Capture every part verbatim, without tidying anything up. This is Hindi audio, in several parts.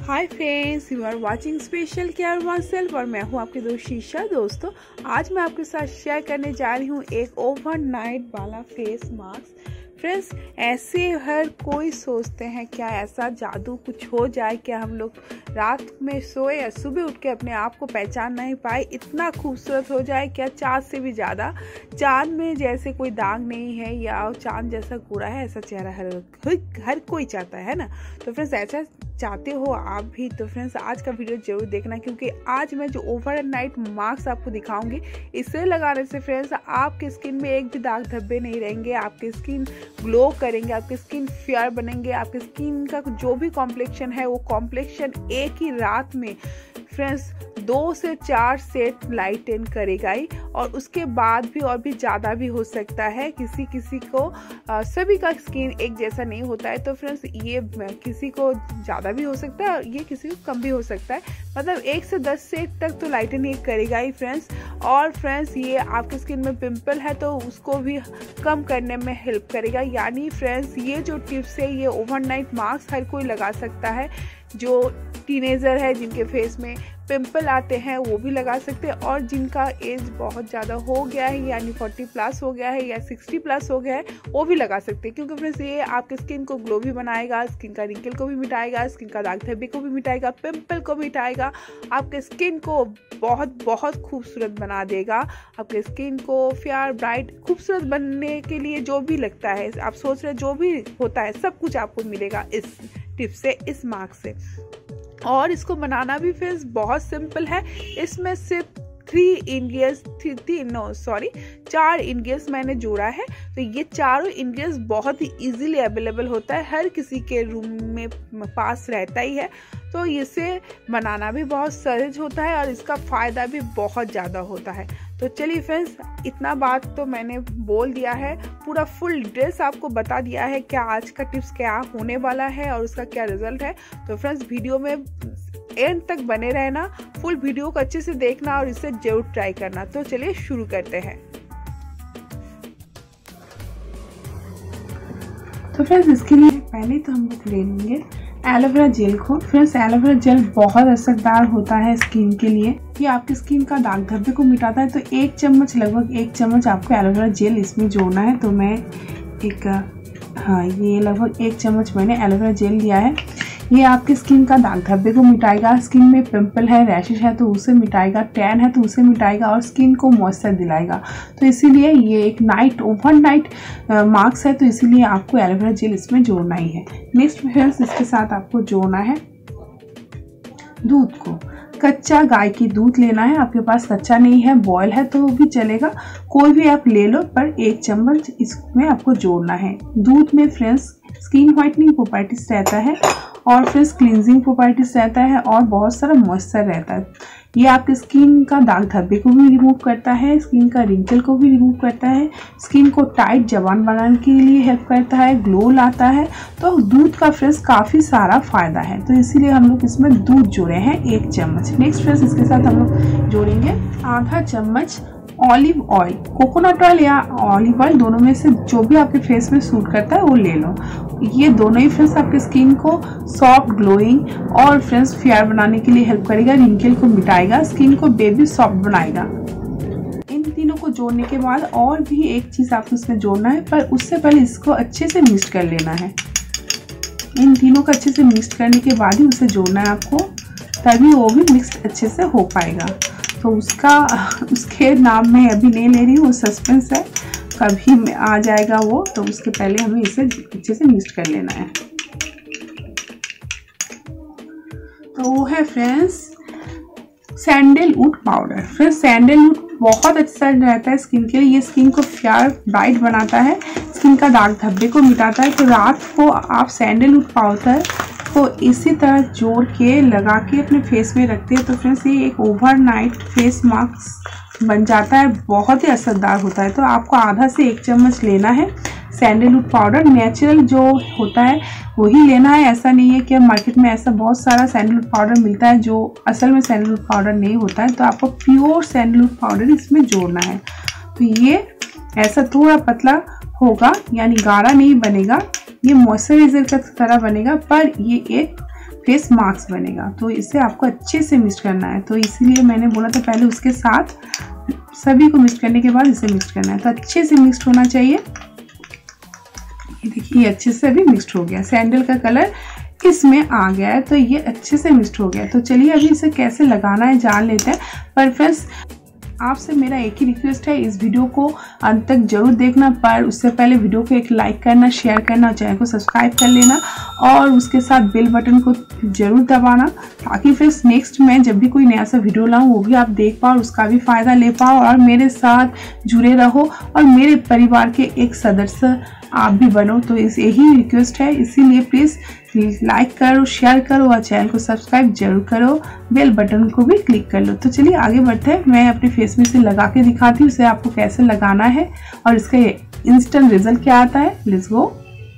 Hi friends, you are watching special care oneself और मैं हूं आपकी दोस्त शीशा। दोस्तों, आज मैं आपके साथ शेयर करने जा रही हूं एक ओवरनाइट वाला फेस मास्क। फ्रेंड्स, ऐसे हर कोई सोचते हैं क्या ऐसा जादू कुछ हो जाए, क्या हम लोग रात में सोए या सुबह उठ के अपने आप को पहचान नहीं पाए, इतना खूबसूरत हो जाए क्या, चाँद से भी ज़्यादा। चाँद में जैसे कोई दाग नहीं है या चाँद जैसा गोरा है, ऐसा चेहरा हर हर कोई चाहता है ना। तो फ्रेंड्स, ऐसा चाहते हो आप भी तो फ्रेंड्स आज का वीडियो जरूर देखना, क्योंकि आज मैं जो ओवरनाइट मास्क आपको दिखाऊंगी, इसे लगाने से फ्रेंड्स आपके स्किन में एक भी दाग धब्बे नहीं रहेंगे, आपकी स्किन ग्लो करेंगे, आपकी स्किन फेयर बनेंगे, आपकी स्किन का जो भी कॉम्प्लेक्शन है वो कॉम्प्लेक्शन एक ही रात में फ्रेंड्स दो से चार सेट लाइटन करेगा ही, और उसके बाद भी और भी ज़्यादा भी हो सकता है। किसी किसी को आ, सभी का स्किन एक जैसा नहीं होता है, तो फ्रेंड्स ये किसी को ज़्यादा भी हो सकता है और ये किसी को कम भी हो सकता है। मतलब एक से दस सेट तक तो लाइटन ये करेगा ही फ्रेंड्स। और फ्रेंड्स ये आपके स्किन में पिंपल है तो उसको भी कम करने में हेल्प करेगा। यानी फ्रेंड्स ये जो टिप्स है ये ओवरनाइट मास्क हर कोई लगा सकता है। जो टीनेजर है जिनके फेस में पिंपल आते हैं वो भी लगा सकते हैं, और जिनका एज बहुत ज़्यादा हो गया है यानी चालीस प्लस हो गया है या साठ प्लस हो गया है वो भी लगा सकते हैं। क्योंकि फ्रेंड्स ये आपके स्किन को ग्लो भी बनाएगा, स्किन का रिंकल को भी मिटाएगा, स्किन का दाग धब्बे को भी मिटाएगा, पिंपल को मिटाएगा, आपके स्किन को बहुत बहुत खूबसूरत बना देगा। आपके स्किन को फेयर ब्राइट खूबसूरत बनने के लिए जो भी लगता है, आप सोच रहे जो भी होता है सब कुछ आपको मिलेगा इस टिप से, इस मास्क से। और इसको बनाना भी फ्रेंड्स बहुत सिंपल है। इसमें सिर्फ थ्री इंग्रेडिएंट्स थी, थी नो सॉरी चार इंग्रेडिएंट्स मैंने जोड़ा है। तो ये चारों इंग्रेडिएंट्स बहुत ही इजीली अवेलेबल होता है, हर किसी के रूम में पास रहता ही है। तो इसे बनाना भी बहुत सहज होता है और इसका फ़ायदा भी बहुत ज़्यादा होता है। तो चलिए फ्रेंड्स, इतना बात तो मैंने बोल दिया है, पूरा फुल ड्रेस आपको बता दिया है क्या आज का टिप्स क्या होने वाला है और उसका क्या रिजल्ट है। तो फ्रेंड्स वीडियो में एंड तक बने रहना, फुल वीडियो को अच्छे से देखना और इसे जरूर ट्राई करना। तो चलिए शुरू करते हैं। तो फ्रेंड्स इसके लिए पहले तो हम लोग ले लेंगे एलोवेरा जेल को। फ्रेंड्स एलोवेरा जेल बहुत असरदार होता है स्किन के लिए, ये आपकी स्किन का दाग धब्बे को मिटाता है। तो एक चम्मच लगभग एक चम्मच आपको एलोवेरा जेल इसमें जोड़ना है। तो मैं एक हाँ ये लगभग एक चम्मच मैंने एलोवेरा जेल लिया है। ये आपकी स्किन का दाग धब्बे को मिटाएगा, स्किन में पिंपल है, रैशेज है तो उसे मिटाएगा, टैन है तो उसे मिटाएगा और स्किन को मॉइस्चर दिलाएगा। तो इसीलिए ये एक नाइट ओवरनाइट मास्क है, तो इसीलिए आपको एलोवेरा जेल इसमें जोड़ना ही है। नेक्स्ट फ्रेंड्स इसके साथ आपको जोड़ना है दूध को। कच्चा गाय की दूध लेना है, आपके पास कच्चा नहीं है बॉयल है तो भी चलेगा, कोई भी आप ले लो, पर एक चम्मच इसमें आपको जोड़ना है। दूध में फ्रेंड्स स्किन व्हाइटनिंग प्रॉपर्टीज रहता है और फ्रेंड्स क्लींजिंग प्रॉपर्टीज रहता है और बहुत सारा मॉइस्चर रहता है। ये आपकी स्किन का दाग धब्बे को भी रिमूव करता है, स्किन का रिंकल को भी रिमूव करता है, स्किन को टाइट जवान बनाने के लिए हेल्प करता है, ग्लो लाता है। तो दूध का फ्रेंड्स काफ़ी सारा फायदा है, तो इसीलिए हम लोग इसमें दूध जोड़े हैं एक चम्मच। नेक्स्ट फ्रेंड्स इसके साथ हम लोग जोड़ेंगे आधा चम्मच ऑलिव ऑयल। कोकोनट ऑयल या ऑलिव ऑयल दोनों में से जो भी आपके फेस में सूट करता है वो ले लो। ये दोनों ही फ्रेंड्स आपके स्किन को सॉफ्ट ग्लोइंग और फ्रेंड्स फेयर बनाने के लिए हेल्प करेगा, रिंकल को मिटाएगा, स्किन को बेबी सॉफ्ट बनाएगा। इन तीनों को जोड़ने के बाद और भी एक चीज़ आपको इसमें जोड़ना है, पर उससे पहले इसको अच्छे से मिक्स कर लेना है। इन तीनों को अच्छे से मिक्स करने के बाद ही उसे जोड़ना है आपको, तभी वो भी मिक्स अच्छे से हो पाएगा। तो उसका उसके नाम मैं अभी नहीं ले रही हूँ, वो सस्पेंस है, कभी में आ जाएगा वो। तो उसके पहले हमें इसे अच्छे से मिक्स कर लेना है। तो वो है friends sandalwood powder. Friends sandalwood बहुत अच्छा रहता है स्किन के लिए, ये स्किन को फेयर ब्राइट बनाता है, स्किन का दाग धब्बे को मिटाता है। तो रात को आप सैंडलवुड पाउडर को इसी तरह जोड़ के लगा के अपने फेस में रखते हैं तो फ्रेंड्स ये एक ओवरनाइट फेस मास्क बन जाता है, बहुत ही असरदार होता है। तो आपको आधा से एक चम्मच लेना है सैंडलवुड पाउडर, नेचुरल जो होता है वही लेना है। ऐसा नहीं है कि मार्केट में ऐसा बहुत सारा सैंडलवुड पाउडर मिलता है जो असल में सैंडलवुड पाउडर नहीं होता है। तो आपको प्योर सैंडलवुड पाउडर इसमें जोड़ना है। तो ये ऐसा थोड़ा पतला होगा यानी गाढ़ा नहीं बनेगा, ये मॉइस्चराइजर का तरह बनेगा, पर ये एक फेस मास्क बनेगा। तो इसे आपको अच्छे से मिक्स करना है, तो इसीलिए मैंने बोला था पहले उसके साथ सभी को मिक्स करने के बाद इसे मिक्स करना है। तो अच्छे से मिक्स होना चाहिए। ये देखिए अच्छे से अभी मिक्स हो गया, सैंडल का कलर इसमें आ गया है, तो ये अच्छे से मिक्स हो गया। तो चलिए अभी इसे कैसे लगाना है जान लेते हैं। पर फ्रेंड्स आपसे मेरा एक ही रिक्वेस्ट है, इस वीडियो को अंत तक जरूर देखना, पर उससे पहले वीडियो को एक लाइक करना, शेयर करना, चैनल को सब्सक्राइब कर लेना और उसके साथ बेल बटन को जरूर दबाना, ताकि फिर नेक्स्ट मैं जब भी कोई नया सा वीडियो लाऊं वो भी आप देख पाओ, उसका भी फ़ायदा ले पाओ और मेरे साथ जुड़े रहो और मेरे परिवार के एक सदस्य आप भी बनो। तो इस यही रिक्वेस्ट है, इसीलिए प्लीज़ लाइक करो, शेयर करो और चैनल को सब्सक्राइब जरूर करो, बेल बटन को भी क्लिक कर लो। तो चलिए आगे बढ़ते हैं। मैं अपने फेस में इसे लगा के दिखाती हूँ, इसे आपको कैसे लगाना है और इसका इंस्टेंट रिजल्ट क्या आता है। Let's go.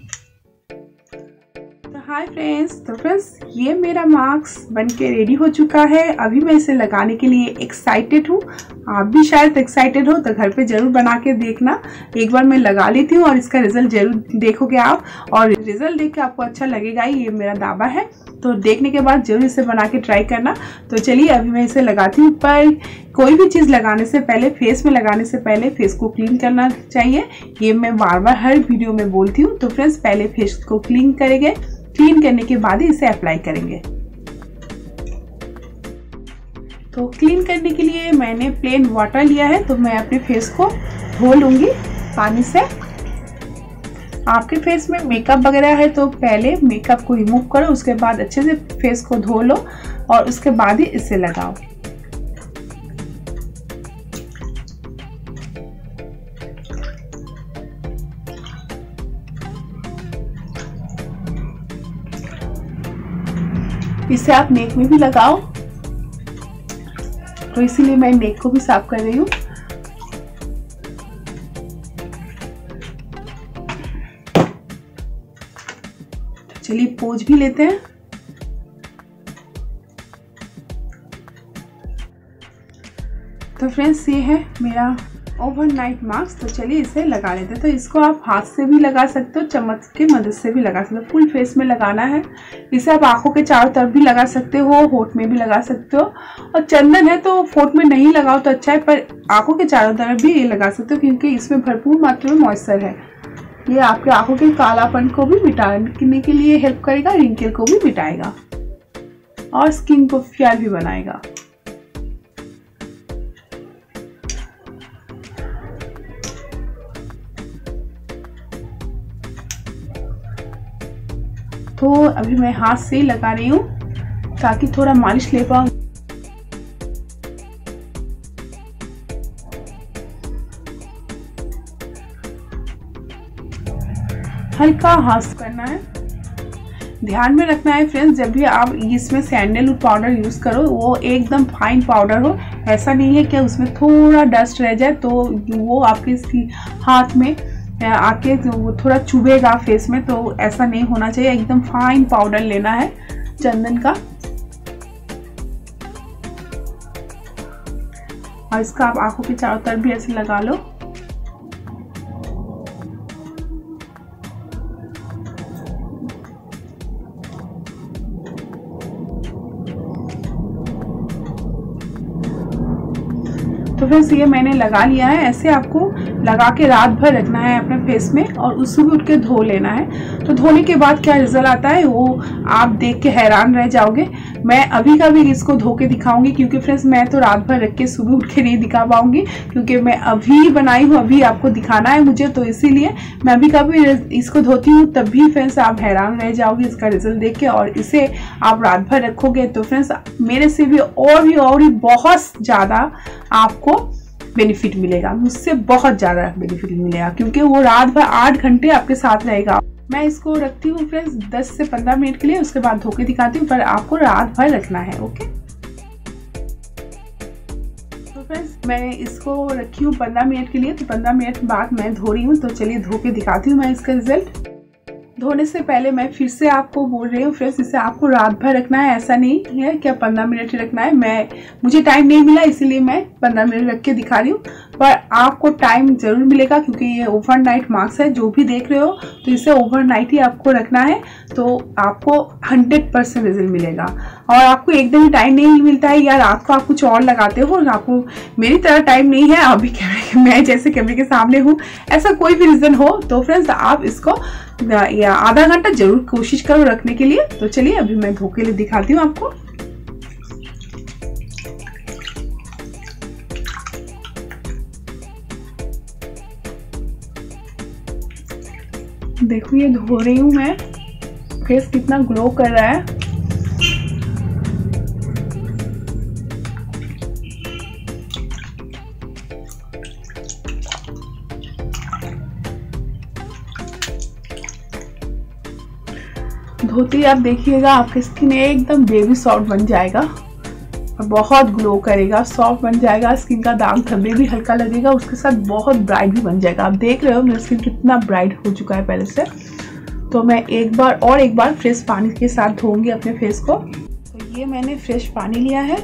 हाय फ्रेंड्स, तो फ्रेंड्स ये मेरा मास्क बनके रेडी हो चुका है। अभी मैं इसे लगाने के लिए एक्साइटेड हूँ, आप भी शायद एक्साइटेड हो, तो घर पे जरूर बना के देखना। एक बार मैं लगा लेती हूँ और इसका रिजल्ट जरूर देखोगे आप, और रिजल्ट देख के आपको अच्छा लगेगा, ये मेरा दावा है। तो देखने के बाद जरूर इसे बना के ट्राई करना। तो चलिए अभी मैं इसे लगाती हूँ। पर कोई भी चीज़ लगाने से पहले, फेस में लगाने से पहले फेस को क्लीन करना चाहिए, ये मैं बार बार हर वीडियो में बोलती हूँ। तो फ्रेंड्स पहले फेस को क्लीन करेंगे, क्लीन करने के बाद ही इसे अप्लाई करेंगे। तो क्लीन करने के लिए मैंने प्लेन वाटर लिया है, तो मैं अपने फेस को धो लूंगी पानी से। आपके फेस में मेकअप वगैरह है तो पहले मेकअप को रिमूव करो, उसके बाद अच्छे से फेस को धो लो और उसके बाद ही इसे लगाओ। इसे आप नेक में भी लगाओ, तो इसीलिए मैं नेक को भी साफ कर रही हूँ। चलिए पोज भी लेते हैं। तो फ्रेंड्स ये है मेरा ओवरनाइट मास्क। तो चलिए इसे लगा लेते हैं। तो इसको आप हाथ से भी लगा सकते हो, चम्मच की मदद से भी लगा सकते हो। फुल फेस में लगाना है। इसे आप आंखों के चारों तरफ भी लगा सकते हो, होठ में भी लगा सकते हो, और चंदन है तो होठ में नहीं लगाओ तो अच्छा है, पर आंखों के चारों तरफ भी ये लगा सकते हो, क्योंकि इसमें भरपूर मात्रा में मॉइस्चर है। ये आपके आंखों के कालापन को भी मिटाने के लिए हेल्प करेगा, रिंकल को भी मिटाएगा और स्किन को फेयर भी बनाएगा। तो अभी मैं हाथ से ही लगा रही हूँ ताकि थोड़ा मालिश ले पाऊँ। हल्का हाथ करना है। ध्यान में रखना है फ्रेंड्स, जब भी आप इसमें सैंडलवुड पाउडर यूज करो वो एकदम फाइन पाउडर हो, ऐसा नहीं है कि उसमें थोड़ा डस्ट रह जाए तो वो आपके हाथ में आके वो थोड़ा चुभेगा फेस में, तो ऐसा नहीं होना चाहिए। एकदम फाइन पाउडर लेना है चंदन का, और इसका आप आंखों के चारों तरफ भी ऐसे लगा लो। तो फ्रेंड्स ये मैंने लगा लिया है। ऐसे आपको लगा के रात भर रखना है अपने फेस में और उस सुबह उठ के धो लेना है। तो धोने के बाद क्या रिजल्ट आता है वो आप देख के हैरान रह जाओगे। मैं अभी का भी इसको धो के दिखाऊंगी, क्योंकि फ्रेंड्स मैं तो रात भर रख के सुबह उठ के नहीं दिखा पाऊंगी, क्योंकि मैं अभी बनाई हूँ, अभी आपको दिखाना है मुझे, तो इसीलिए मैं अभी का भी इसको धोती हूँ। तब भी फ्रेंड्स आप हैरान रह जाओगे इसका रिजल्ट देख के, और इसे आप रात भर रखोगे तो फ्रेंड्स मेरे से भी और भी और भी बहुत ज़्यादा आपको बेनिफिट मिलेगा, मुझसे बहुत ज़्यादा बेनिफिट मिलेगा, क्योंकि वो रात भर आठ घंटे आपके साथ रहेगा। मैं इसको रखती हूँ फ्रेंड्स दस से पंद्रह मिनट के लिए, उसके बाद धो के दिखाती हूँ, पर आपको रात भर रखना है। ओके, तो फ्रेंड्स मैं इसको रखी हूँ पंद्रह मिनट के लिए, तो पंद्रह मिनट बाद मैं धो रही हूँ। तो चलिए धो के दिखाती हूँ मैं इसका रिजल्ट। धोने से पहले मैं फिर से आपको बोल रही हूँ फ्रेंड्स, इसे आपको रात भर रखना है, ऐसा नहीं है क्या पंद्रह मिनट ही रखना है। मैं मुझे टाइम नहीं मिला इसीलिए मैं पंद्रह मिनट रख के दिखा रही हूँ, पर आपको टाइम जरूर मिलेगा क्योंकि ये ओवरनाइट मास्क है। जो भी देख रहे हो तो इसे ओवरनाइट ही आपको रखना है, तो आपको हंड्रेड परसेंट रिजल्ट मिलेगा। और आपको एकदम ही टाइम नहीं मिलता है या रात को आप कुछ और लगाते हो, आपको मेरी तरह टाइम नहीं है, अभी कैमरे मैं जैसे कैमरे के सामने हूँ, ऐसा कोई भी रीजन हो तो फ्रेंड्स आप इसको या आधा घंटा जरूर कोशिश करो रखने के लिए। तो चलिए अभी मैं धो के लिए दिखाती हूँ आपको। देखो ये धो रही हूँ मैं, फेस कितना ग्लो कर रहा है। धोती आप देखिएगा आपकी स्किन एकदम बेबी सॉफ्ट बन जाएगा और बहुत ग्लो करेगा, सॉफ्ट बन जाएगा, स्किन का दाग धब्बे भी हल्का लगेगा, उसके साथ बहुत ब्राइट भी बन जाएगा। आप देख रहे हो मेरी स्किन कितना ब्राइट हो चुका है पहले से। तो मैं एक बार और एक बार फ्रेश पानी के साथ धोऊंगी अपने फेस को। तो ये मैंने फ्रेश पानी लिया है,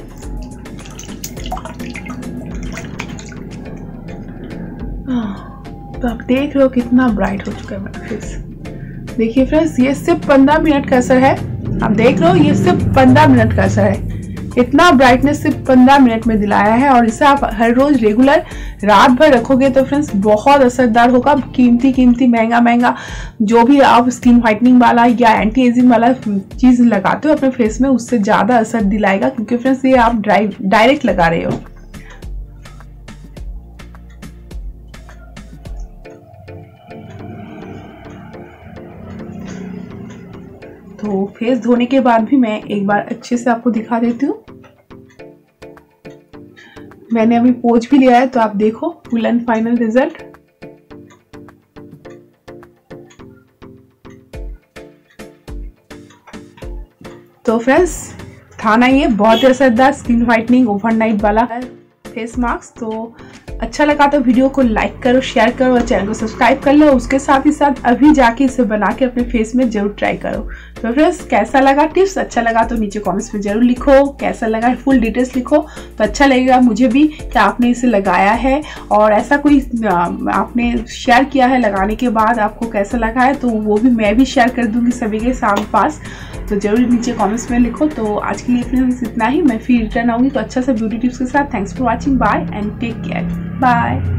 तो आप देख रहे हो कितना ब्राइट हो चुका है मेरा फेस। देखिए फ्रेंड्स ये सिर्फ पंद्रह मिनट का असर है, आप देख रहे हो ये सिर्फ पंद्रह मिनट का असर है। इतना ब्राइटनेस सिर्फ पंद्रह मिनट में दिलाया है और इसे आप हर रोज रेगुलर रात भर रखोगे तो फ्रेंड्स बहुत असरदार होगा। कीमती कीमती महंगा महंगा जो भी आप स्किन व्हाइटनिंग वाला या एंटी एजिंग वाला चीज लगाते हो अपने फेस में, उससे ज्यादा असर दिलाएगा क्योंकि फ्रेंड्स ये आप डायरेक्ट लगा रहे हो। तो फेस धोने के बाद भी मैं एक बार अच्छे से आपको दिखा देती हूँ। मैंने अभी पोंछ भी लिया है तो आप देखो फुल एंड फाइनल रिजल्ट। तो फ्रेंड्स था ना ये बहुत ही असरदार स्किन व्हाइटनिंग ओवरनाइट वाला फेस मास्क। तो अच्छा लगा तो वीडियो को लाइक करो, शेयर करो और चैनल को सब्सक्राइब कर लो। उसके साथ ही साथ अभी जाके इसे बना के अपने फेस में जरूर ट्राई करो। तो फ्रेंड्स कैसा लगा टिप्स, अच्छा लगा तो नीचे कमेंट्स में जरूर लिखो, कैसा लगा फुल डिटेल्स लिखो तो अच्छा लगेगा मुझे भी कि आपने इसे लगाया है और ऐसा कोई आपने शेयर किया है लगाने के बाद आपको कैसा लगा है, तो वो भी मैं भी शेयर कर दूंगी सभी के साथ पास। तो जरूर नीचे कमेंट्स में लिखो। तो आज के लिए फ्रेंड्स इतना ही, मैं फिर रिटर्न आऊंगी तो अच्छा सा ब्यूटी टिप्स के साथ। Thanks for watching, bye and take care, bye.